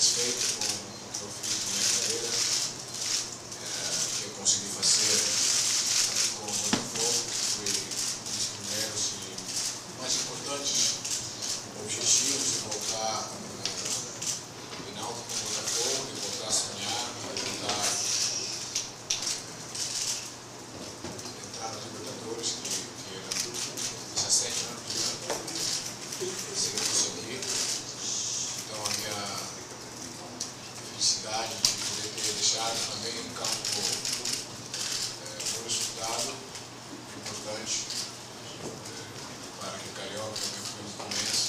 satisfeito com o que eu fiz na minha carreira, que eu consegui fazer aqui com o Botafogo, que foi um dos primeiros e mais importantes objetivos de voltar em alto com o Botafogo, de voltar a sonhar, de voltar a entrar nos Libertadores, que era 17 anos de ano, sem conseguir. Então a minha felicidade de poder ter deixado também um campo um resultado importante para que o Carioca também foi no começo.